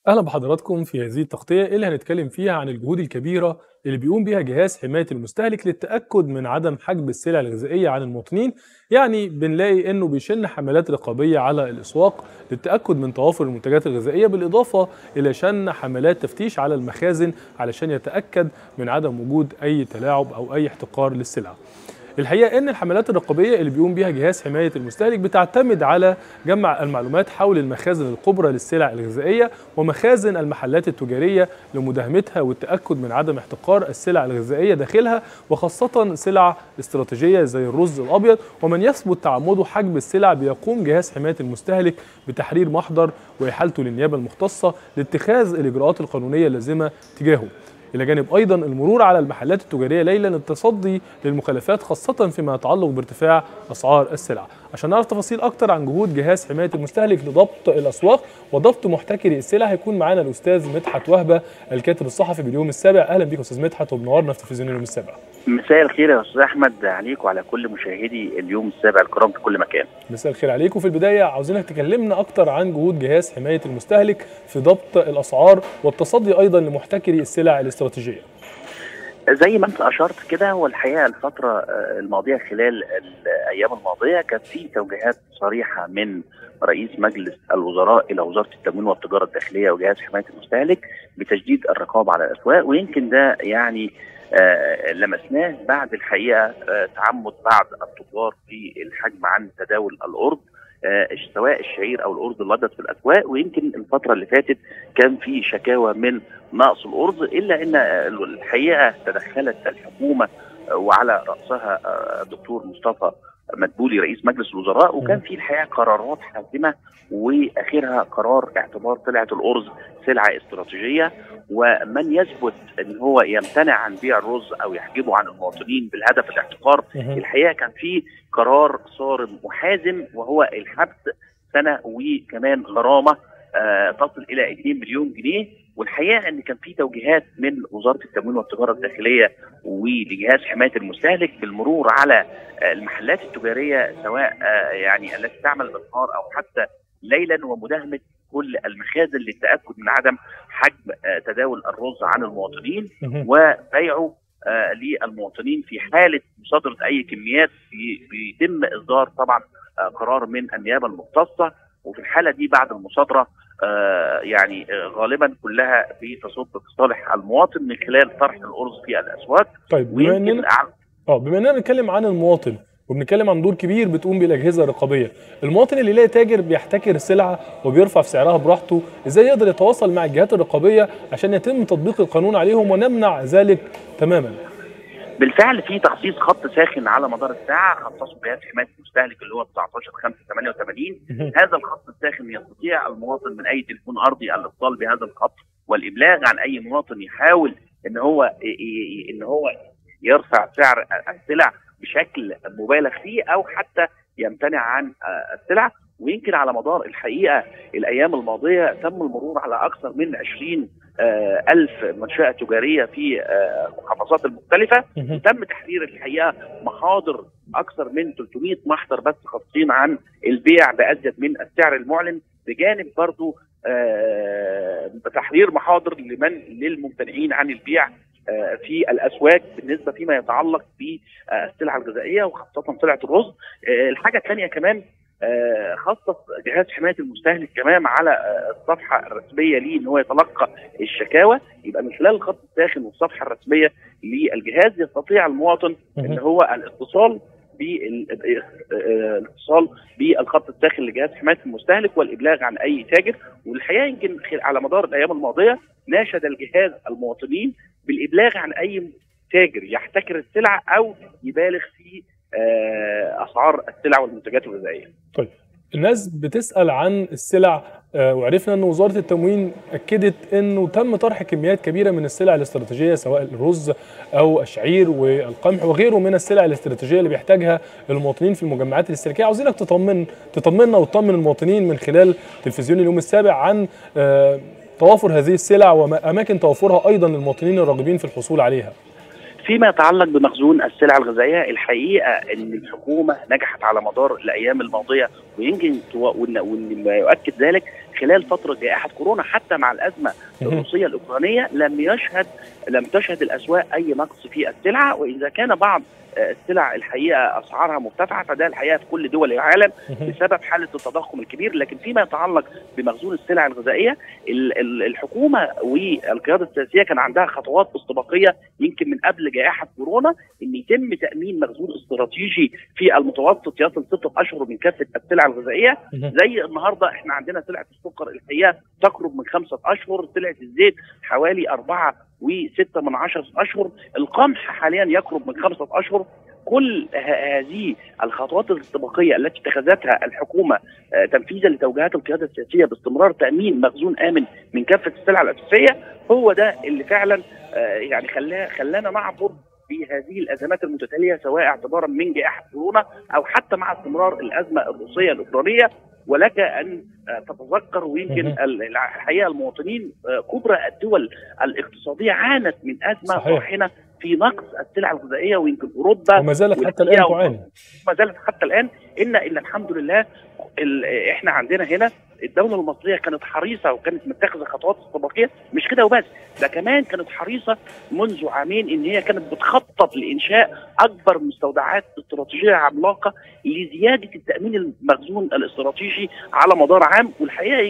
أهلا بحضراتكم في هذه التغطية اللي هنتكلم فيها عن الجهود الكبيرة اللي بيقوم بيها جهاز حماية المستهلك للتأكد من عدم حجب السلع الغذائية عن المواطنين. يعني بنلاقي إنه بيشن حملات رقابية على الأسواق للتأكد من توافر المنتجات الغذائية، بالإضافة إلى شن حملات تفتيش على المخازن علشان يتأكد من عدم وجود أي تلاعب أو أي احتكار للسلع. الحقيقة إن الحملات الرقابية اللي بيقوم بيها جهاز حماية المستهلك بتعتمد على جمع المعلومات حول المخازن الكبرى للسلع الغذائية ومخازن المحلات التجارية لمداهمتها والتأكد من عدم احتكار السلع الغذائية داخلها، وخاصة سلع استراتيجية زي الرز الأبيض. ومن يثبت تعمده حجب السلع بيقوم جهاز حماية المستهلك بتحرير محضر وإحالته للنيابة المختصة لاتخاذ الإجراءات القانونية اللازمة تجاهه، إلى جانب أيضا المرور على المحلات التجارية ليلا للتصدي للمخالفات، خاصة فيما يتعلق بارتفاع أسعار السلع. عشان نعرف تفاصيل أكتر عن جهود جهاز حماية المستهلك لضبط الأسواق وضبط محتكري السلع هيكون معانا الأستاذ مدحت وهبة، الكاتب الصحفي باليوم السابع. أهلا بك أستاذ مدحت وبنورنا في تلفزيون اليوم السابع. مساء الخير يا استاذ احمد عليك وعلى كل مشاهدي اليوم السابع الكرام في كل مكان. مساء الخير عليك. وفي البدايه عاوزينك تكلمنا اكتر عن جهود جهاز حمايه المستهلك في ضبط الاسعار والتصدي ايضا لمحتكري السلع الاستراتيجيه. زي ما انت اشرت كده، والحقيقه الفتره الماضيه خلال الايام الماضيه كانت في توجيهات صريحه من رئيس مجلس الوزراء الى وزاره التموين والتجاره الداخليه وجهاز حمايه المستهلك بتشديد الرقابه على الاسواق، ويمكن ده يعني لمسناه بعد الحقيقه تعمد بعض التجار في الحجم عن تداول الارز، سواء الشعير او الارز الابيض في الاسواق. ويمكن الفتره اللي فاتت كان في شكاوى من نقص الارز، الا ان الحقيقه تدخلت الحكومه وعلى راسها الدكتور مصطفى مدبولي رئيس مجلس الوزراء، وكان في الحقيقه قرارات حاسمه، واخرها قرار اعتبار سلعه الارز سلعه استراتيجيه، ومن يثبت ان هو يمتنع عن بيع الرز او يحجبه عن المواطنين بالهدف الاحتكار، الحقيقه كان في قرار صارم وحازم وهو الحبس سنه وكمان غرامه تصل الى 2 مليون جنيه. والحقيقه ان كان في توجيهات من وزاره التموين والتجاره الداخليه ولجهاز حمايه المستهلك بالمرور على المحلات التجاريه، سواء يعني التي تعمل بالنهار او حتى ليلا، ومداهمه كل المخازن للتاكد من عدم حجب تداول الرز عن المواطنين وبيعه للمواطنين. في حاله مصادره اي كميات بيتم اصدار طبعا قرار من النيابه المختصه، وفي الحاله دي بعد المصادره يعني غالبا كلها بتصب في صالح المواطن من خلال طرح الارز في الاسواق. طيب بما اننا بنتكلم عن المواطن وبنتكلم عن دور كبير بتقوم بالاجهزه الرقابيه، المواطن اللي يلاقي تاجر بيحتكر السلعه وبيرفع في سعرها براحته، ازاي يقدر يتواصل مع الجهات الرقابيه عشان يتم تطبيق القانون عليهم ونمنع ذلك تماما؟ بالفعل في تخصيص خط ساخن على مدار الساعه خصصه جهاز حمايه المستهلك اللي هو 19/5/88. هذا الخط الساخن يستطيع المواطن من اي تليفون ارضي الاتصال بهذا الخط والابلاغ عن اي مواطن يحاول ان هو يرفع سعر السلع بشكل مبالغ فيه او حتى يمتنع عن السلع. ويمكن على مدار الحقيقه الايام الماضيه تم المرور على اكثر من 20,000 منشأة تجارية في المحافظات المختلفة، وتم تحرير الحقيقة محاضر أكثر من 300 محضر بس خاصين عن البيع بأزيد من السعر المعلن، بجانب برضو تحرير محاضر للممتنعين عن البيع في الأسواق بالنسبة فيما يتعلق بالسلع الغذائية وخاصة سلعة الرز. الحاجة الثانية كمان خصص جهاز حمايه المستهلك كمان على الصفحه الرسميه ليه ان هو يتلقى الشكاوى، يبقى من خلال الخط الساخن والصفحه الرسميه للجهاز يستطيع المواطن ان هو الاتصال بالخط الساخن لجهاز حمايه المستهلك والابلاغ عن اي تاجر. والحقيقه يمكن على مدار الايام الماضيه ناشد الجهاز المواطنين بالابلاغ عن اي تاجر يحتكر السلع او يبالغ في اسعار السلع والمنتجات الغذائيه. طيب الناس بتسال عن السلع، وعرفنا ان وزاره التموين اكدت انه تم طرح كميات كبيره من السلع الاستراتيجيه سواء الرز او الشعير والقمح وغيره من السلع الاستراتيجيه اللي بيحتاجها المواطنين في المجمعات الاستهلاكيه. عاوزينك تطمنا وتطمن المواطنين من خلال تلفزيون اليوم السابع عن توافر هذه السلع واماكن توافرها ايضا للمواطنين الراغبين في الحصول عليها. فيما يتعلق بمخزون السلع الغذائيه، الحقيقه ان الحكومه نجحت على مدار الايام الماضيه ويمكن وان ما يؤكد ذلك خلال فتره جائحه كورونا حتى مع الازمه الروسيه الاوكرانيه لم تشهد الاسواق اي نقص في السلعه، واذا كان بعض السلع الحقيقه اسعارها مرتفعه فده الحقيقه في كل دول العالم بسبب حاله التضخم الكبير. لكن فيما يتعلق بمخزون السلع الغذائيه الحكومه والقياده السياسيه كان عندها خطوات استباقيه يمكن من قبل جائحه كورونا ان يتم تامين مخزون استراتيجي في المتوسط يصل 6 اشهر من كافه السلع الغذائيه. زي النهارده احنا عندنا سلعه السكر الحقيقه تقرب من 5 اشهر، سلعه الزيت حوالي 4.6 اشهر، القمح حاليا يقرب من 5 اشهر. كل هذه الخطوات الاستباقيه التي اتخذتها الحكومه تنفيذا لتوجيهات القياده السياسيه باستمرار تامين مخزون امن من كافه السلع الاساسيه هو ده اللي فعلا يعني خلانا نعبر بهذه الازمات المتتاليه، سواء اعتبارا من جائحه كورونا او حتى مع استمرار الازمه الروسيه الاوكرانيه. ولك ان تتذكر ويمكن الحقيقه المواطنين كبرى الدول الاقتصاديه عانت من ازمه طاحنه في نقص السلع الغذائيه، ويمكن اوروبا وما زالت حتى الان تعاني. ما زالت حتى الان ان الحمد لله احنا عندنا هنا الدوله المصريه كانت حريصه وكانت متخذه خطوات استباقيه، مش كده وبس، ده كمان كانت حريصه منذ عامين ان هي كانت بتخطط لانشاء اكبر مستودعات استراتيجيه عملاقه لزياده التامين المخزون الاستراتيجي على مدار عام. والحقيقه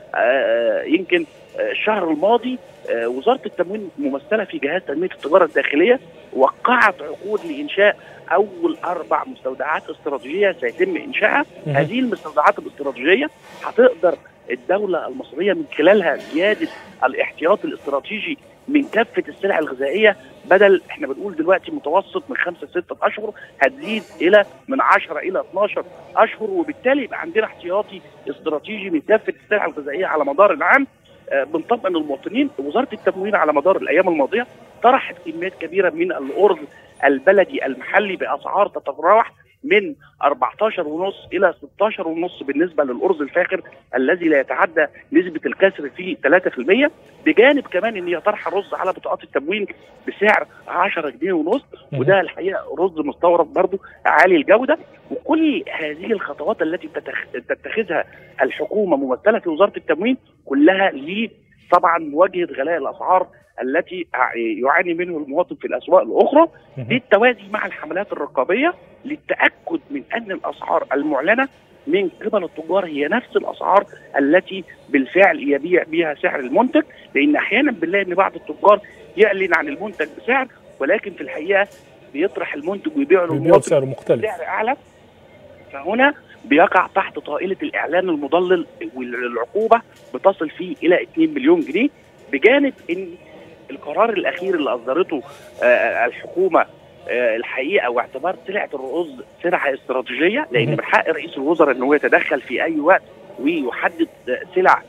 يمكن الشهر الماضي وزاره التموين ممثله في جهاز تنميه التجاره الداخليه وقعت عقود لانشاء اول 4 مستودعات استراتيجيه سيتم انشائها. هذه المستودعات الاستراتيجيه هتقدر الدوله المصريه من خلالها زياده الاحتياط الاستراتيجي من كافه السلع الغذائيه، بدل احنا بنقول دلوقتي متوسط من 5 6 اشهر هتزيد الى من 10 الى 12 اشهر، وبالتالي يبقى عندنا احتياطي استراتيجي من كافه السلع الغذائيه على مدار العام. بنطمئن المواطنين. وزاره التموين على مدار الايام الماضيه طرحت كميات كبيره من الارز البلدي المحلي باسعار تتراوح من 14.5 الى 16.5 بالنسبه للارز الفاخر الذي لا يتعدى نسبه الكسر فيه 3%، بجانب كمان ان هي طرح رز على بطاقات التموين بسعر 10 جنيه ونص، وده الحقيقه رز مستورد برضه عالي الجوده. وكل هذه الخطوات التي تتخذها الحكومه ممثله في وزاره التموين كلها طبعا مواجهه غلاء الاسعار التي يعاني منه المواطن في الاسواق الاخرى، بالتوازي مع الحملات الرقابيه للتاكد من ان الاسعار المعلنه من قبل التجار هي نفس الاسعار التي بالفعل يبيع بها سعر المنتج، لان احيانا بنلاقي ان بعض التجار يعلن عن المنتج بسعر ولكن في الحقيقه بيطرح المنتج ويبيعه للمواطن بسعر مختلف سعر اعلى، فهنا بيقع تحت طائله الاعلان المضلل والعقوبه بتصل فيه الى 2 مليون جنيه، بجانب ان القرار الاخير اللي اصدرته الحكومه الحقيقه واعتبار سلعه الرز سلعه استراتيجيه، لان من حق رئيس الوزراء ان هو يتدخل في اي وقت ويحدد سلع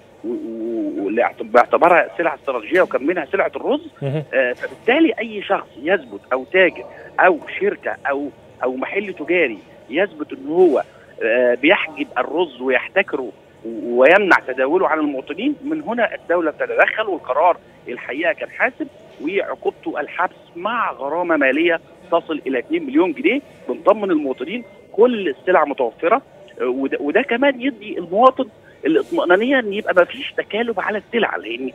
باعتبارها سلعه استراتيجيه وكان منها سلعه الرز. فبالتالي اي شخص يثبت او تاجر او شركه او محل تجاري يثبت ان هو بيحجب الرز ويحتكره ويمنع تداوله عن المواطنين، من هنا الدوله بتتدخل، والقرار الحقيقه كان حاسم وعقوبته الحبس مع غرامه ماليه تصل الى 2 مليون جنيه. بنطمن المواطنين كل السلع متوفره، وده كمان يدي المواطن الاطمئنانيه ان يبقى ما فيش تكالب على السلع، لان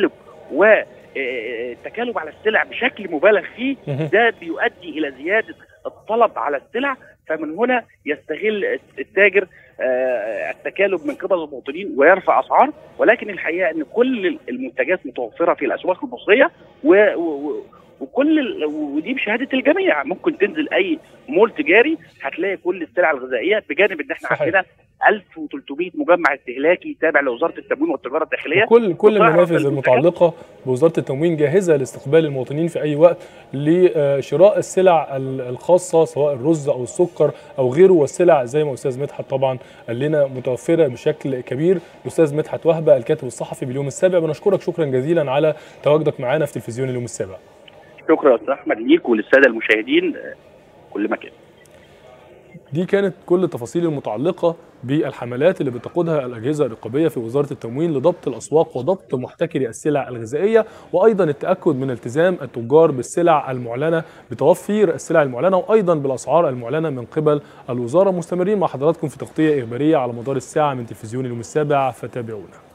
التكالب على السلع بشكل مبالغ فيه ده بيؤدي الى زياده الطلب على السلع، فمن هنا يستغل التاجر التكالب من قبل المواطنين ويرفع اسعار. ولكن الحقيقه ان كل المنتجات متوفره في الاسواق المصريه ودي بشهاده الجميع، ممكن تنزل اي مول تجاري هتلاقي كل السلع الغذائيه، بجانب ان احنا عندنا 1300 مجمع استهلاكي تابع لوزاره التموين والتجاره الداخليه. كل المنافذ المتعلقه بوزاره التموين جاهزه لاستقبال المواطنين في اي وقت لشراء السلع الخاصه سواء الرز او السكر او غيره، والسلع زي ما استاذ مدحت طبعا قال لنا متوفره بشكل كبير. الاستاذ مدحت وهبه الكاتب الصحفي باليوم السابع، بنشكرك شكرا جزيلا على تواجدك معنا في تلفزيون اليوم السابع. شكرا يا استاذ احمد ليك وللساده المشاهدين كل مكان. دي كانت كل التفاصيل المتعلقة بالحملات اللي بتقودها الأجهزة الرقابية في وزارة التموين لضبط الأسواق وضبط محتكري السلع الغذائية، وأيضا التأكد من التزام التجار بالسلع المعلنة بتوفير السلع المعلنة وأيضا بالأسعار المعلنة من قبل الوزارة. مستمرين مع حضراتكم في تغطية إخبارية على مدار الساعة من تلفزيون اليوم السابع، فتابعونا.